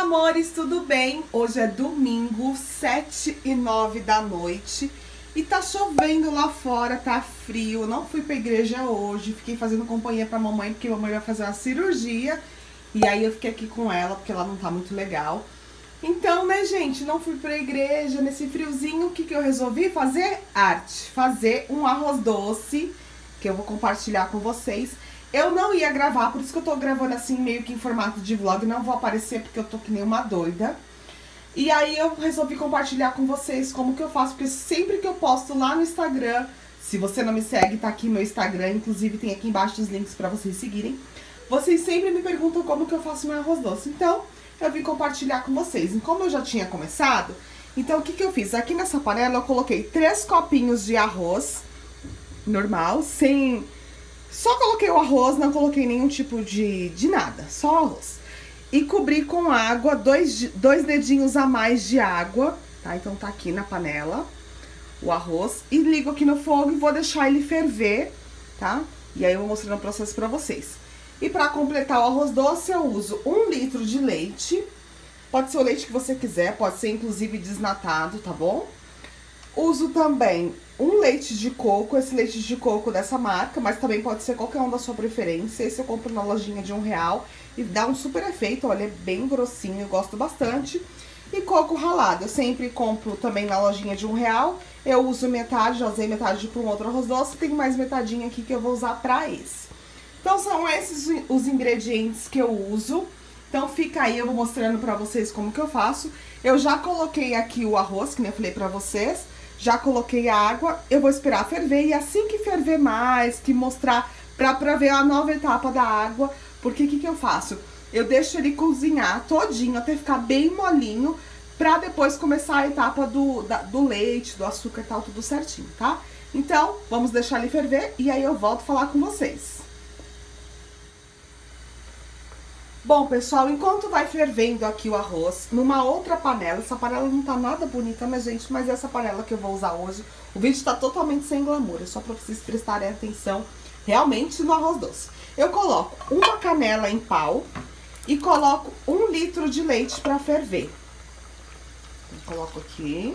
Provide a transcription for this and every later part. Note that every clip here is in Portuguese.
amores, tudo bem? Hoje é domingo, 7h09 da noite e tá chovendo lá fora, tá frio. Não fui pra igreja hoje, fiquei fazendo companhia pra mamãe, porque mamãe vai fazer uma cirurgia e aí eu fiquei aqui com ela, porque ela não tá muito legal. Então, né, gente, não fui pra igreja nesse friozinho. O que que eu resolvi? Fazer arte, fazer um arroz doce, que eu vou compartilhar com vocês. Eu não ia gravar, por isso que eu tô gravando assim, meio que em formato de vlog. Não vou aparecer porque eu tô que nem uma doida. E aí eu resolvi compartilhar com vocês como que eu faço, porque sempre que eu posto lá no Instagram, se você não me segue, tá aqui meu Instagram, inclusive tem aqui embaixo os links pra vocês seguirem. Vocês sempre me perguntam como que eu faço meu arroz doce. Então, eu vim compartilhar com vocês. E como eu já tinha começado, então o que que eu fiz? Aqui nessa panela eu coloquei 3 copinhos de arroz normal, sem... Só coloquei o arroz, não coloquei nenhum tipo de nada, só arroz. E cobri com água, dois dedinhos a mais de água, tá? Então tá aqui na panela o arroz. E ligo aqui no fogo e vou deixar ele ferver, tá? E aí eu vou mostrando o processo pra vocês. E pra completar o arroz doce eu uso 1 litro de leite. Pode ser o leite que você quiser, pode ser inclusive desnatado, tá bom? Uso também 1 leite de coco, esse leite de coco dessa marca, mas também pode ser qualquer um da sua preferência. Esse eu compro na lojinha de R$1 e dá um super efeito, olha, é bem grossinho, eu gosto bastante. E coco ralado, eu sempre compro também na lojinha de R$1, eu uso metade, já usei metade para um outro arroz doce, tem mais metadinha aqui que eu vou usar para esse. Então são esses os ingredientes que eu uso. Então fica aí, eu vou mostrando pra vocês como que eu faço. Eu já coloquei aqui o arroz, que nem eu falei pra vocês. Já coloquei a água, eu vou esperar ferver. E assim que ferver mais, que mostrar pra ver a nova etapa da água. Porque o que que eu faço? Eu deixo ele cozinhar todinho, até ficar bem molinho. Pra depois começar a etapa do leite, do açúcar e tal, tudo certinho, tá? Então, vamos deixar ele ferver e aí eu volto a falar com vocês. Bom, pessoal, enquanto vai fervendo aqui o arroz, numa outra panela, essa panela não tá nada bonita, né, gente? Mas essa panela que eu vou usar hoje, o vídeo tá totalmente sem glamour, é só pra vocês prestarem atenção realmente no arroz doce. Eu coloco uma canela em pau e coloco 1 litro de leite pra ferver. Eu coloco aqui.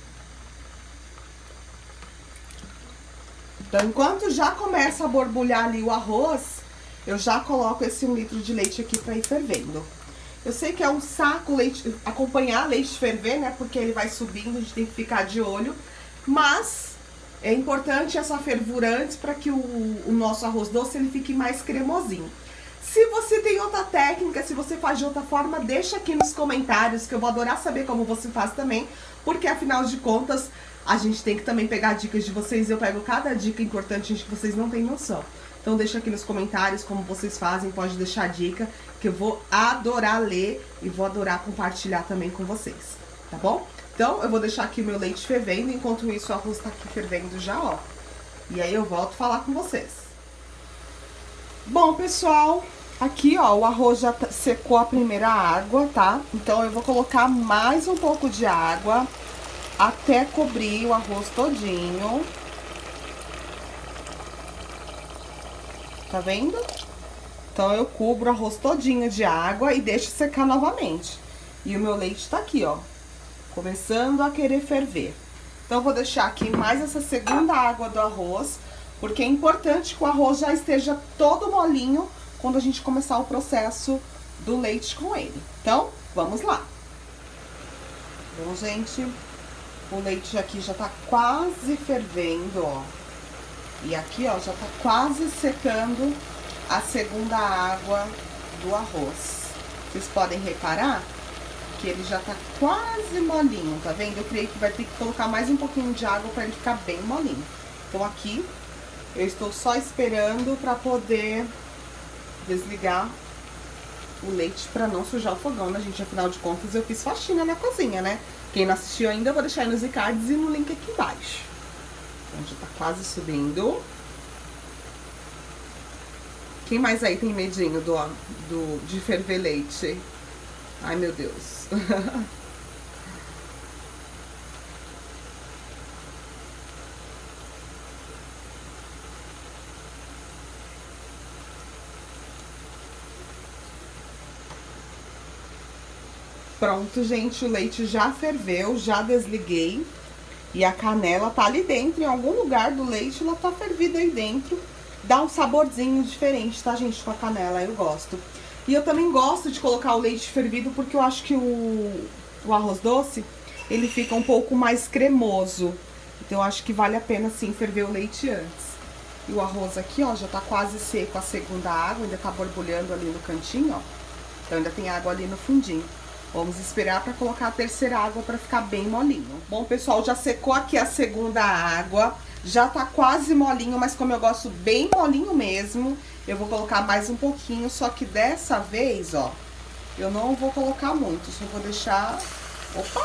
Então, enquanto já começa a borbulhar ali o arroz, eu já coloco esse 1 litro de leite aqui pra ir fervendo. Eu sei que é um saco leite, acompanhar leite ferver, né? Porque ele vai subindo, a gente tem que ficar de olho. Mas é importante essa fervura antes pra que o nosso arroz doce ele fique mais cremosinho. Se você tem outra técnica, se você faz de outra forma, deixa aqui nos comentários, que eu vou adorar saber como você faz também. Porque afinal de contas, a gente tem que também pegar dicas de vocês. Eu pego cada dica importante, gente, que vocês não têm noção. Então deixa aqui nos comentários como vocês fazem, pode deixar dica, que eu vou adorar ler e vou adorar compartilhar também com vocês, tá bom? Então eu vou deixar aqui o meu leite fervendo, enquanto isso o arroz tá aqui fervendo já, ó. E aí eu volto a falar com vocês. Bom, pessoal, aqui ó, o arroz já secou a primeira água, tá? Então eu vou colocar mais um pouco de água até cobrir o arroz todinho. Tá vendo? Então, eu cubro o arroz todinho de água e deixo secar novamente. E o meu leite tá aqui, ó, começando a querer ferver. Então, eu vou deixar aqui mais essa segunda água do arroz, porque é importante que o arroz já esteja todo molinho quando a gente começar o processo do leite com ele. Então, vamos lá. Bom, gente, o leite aqui já tá quase fervendo, ó. E aqui, ó, já tá quase secando a segunda água do arroz. Vocês podem reparar que ele já tá quase molinho, tá vendo? Eu creio que vai ter que colocar mais um pouquinho de água pra ele ficar bem molinho. Então, aqui, eu estou só esperando pra poder desligar o leite pra não sujar o fogão, né, gente? Afinal de contas, eu fiz faxina na cozinha, né? Quem não assistiu ainda, eu vou deixar aí nos cards e no link aqui embaixo. Então, já tá quase subindo. Quem mais aí tem medinho de ferver leite? Ai, meu Deus. Pronto, gente, o leite já ferveu, já desliguei. E a canela tá ali dentro, em algum lugar do leite, ela tá fervida aí dentro. Dá um saborzinho diferente, tá, gente, com a canela, eu gosto. E eu também gosto de colocar o leite fervido, porque eu acho que o arroz doce, ele fica um pouco mais cremoso. Então eu acho que vale a pena, sim, ferver o leite antes. E o arroz aqui, ó, já tá quase seco a segunda água, ainda tá borbulhando ali no cantinho, ó. Então ainda tem água ali no fundinho. Vamos esperar para colocar a terceira água para ficar bem molinho. Bom, pessoal, já secou aqui a segunda água. Já tá quase molinho, mas como eu gosto bem molinho mesmo, eu vou colocar mais um pouquinho. Só que dessa vez, ó, eu não vou colocar muito, só vou deixar... Opa!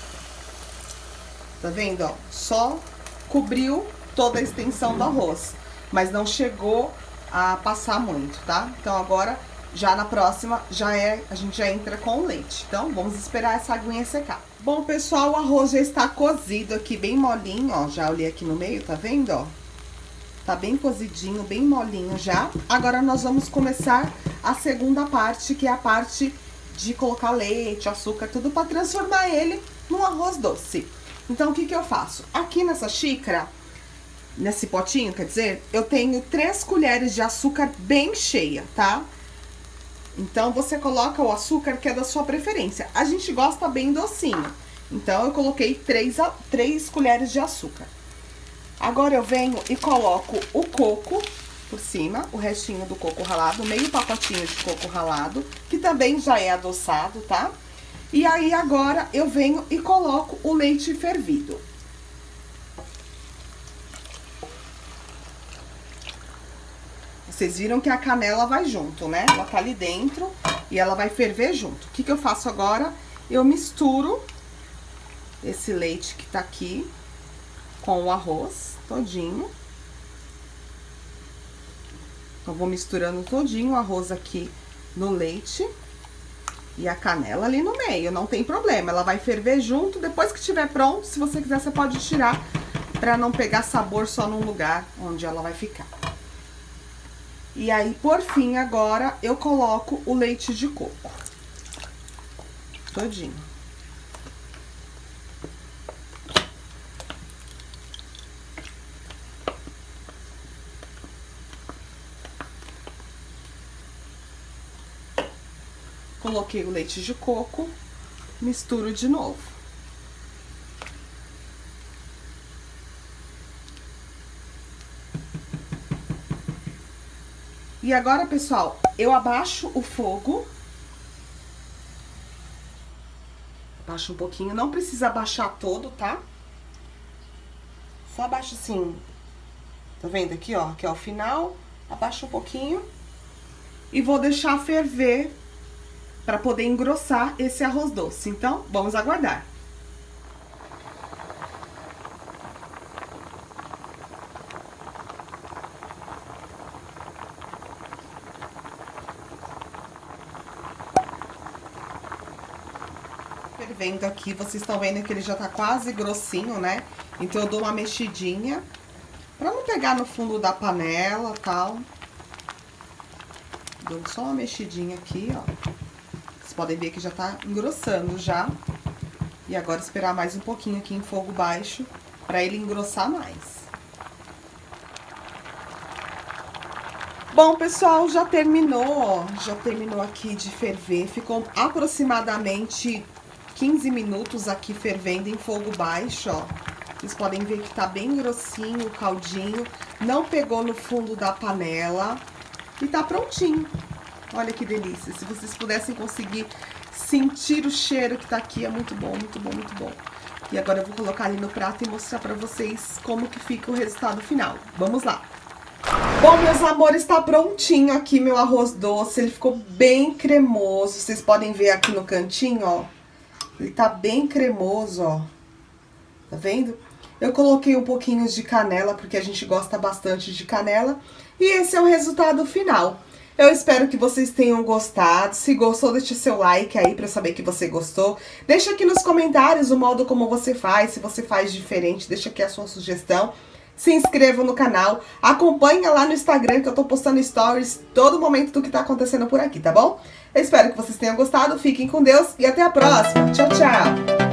Tá vendo, ó? Só cobriu toda a extensão do arroz, mas não chegou a passar muito, tá? Então agora... Já na próxima, a gente já entra com o leite. Então, vamos esperar essa aguinha secar. Bom, pessoal, o arroz já está cozido aqui, bem molinho, ó. Já olhei aqui no meio, tá vendo, ó? Tá bem cozidinho, bem molinho já. Agora, nós vamos começar a segunda parte, que é a parte de colocar leite, açúcar, tudo para transformar ele num arroz doce. Então, o que que eu faço? Aqui nessa xícara, nesse potinho, quer dizer, eu tenho 3 colheres de açúcar bem cheia, tá? Então, você coloca o açúcar que é da sua preferência. A gente gosta bem docinho. Então, eu coloquei 3 colheres de açúcar. Agora, eu venho e coloco o coco por cima, o restinho do coco ralado, meio pacotinho de coco ralado, que também já é adoçado, tá? E aí, agora, eu venho e coloco o leite fervido. Vocês viram que a canela vai junto, né? Ela tá ali dentro e ela vai ferver junto. O que que eu faço agora? Eu misturo esse leite que tá aqui com o arroz todinho. Então, vou misturando todinho o arroz aqui no leite e a canela ali no meio, não tem problema. Ela vai ferver junto, depois que estiver pronto, se você quiser, você pode tirar pra não pegar sabor só num lugar onde ela vai ficar. E aí, por fim, agora, eu coloco o leite de coco. Todinho. Coloquei o leite de coco, misturo de novo. E agora, pessoal, eu abaixo o fogo. Abaixo um pouquinho, não precisa abaixar todo, tá? Só abaixa assim, tá vendo aqui, ó, que é o final. Abaixa um pouquinho. E vou deixar ferver pra poder engrossar esse arroz doce. Então, vamos aguardar. Fervendo aqui, vocês estão vendo que ele já tá quase grossinho, né? Então, eu dou uma mexidinha pra não pegar no fundo da panela e tal. Dou só uma mexidinha aqui, ó. Vocês podem ver que já tá engrossando já. E agora esperar mais um pouquinho aqui em fogo baixo pra ele engrossar mais. Bom, pessoal, já terminou, ó. Já terminou aqui de ferver. Ficou aproximadamente 15 minutos aqui fervendo em fogo baixo, ó. Vocês podem ver que tá bem grossinho o caldinho, não pegou no fundo da panela e tá prontinho. Olha que delícia, se vocês pudessem conseguir sentir o cheiro que tá aqui, é muito bom, muito bom, muito bom. E agora eu vou colocar ali no prato e mostrar pra vocês como que fica o resultado final. Vamos lá! Bom, meus amores, tá prontinho aqui meu arroz doce, ele ficou bem cremoso, vocês podem ver aqui no cantinho, ó. Ele tá bem cremoso, ó. Tá vendo? Eu coloquei um pouquinho de canela, porque a gente gosta bastante de canela. E esse é o resultado final. Eu espero que vocês tenham gostado. Se gostou, deixa seu like aí pra eu saber que você gostou. Deixa aqui nos comentários o modo como você faz, se você faz diferente, deixa aqui a sua sugestão. se inscrevam no canal, acompanha lá no Instagram que eu tô postando stories todo momento do que tá acontecendo por aqui, tá bom? Eu espero que vocês tenham gostado, fiquem com Deus e até a próxima. Tchau, tchau!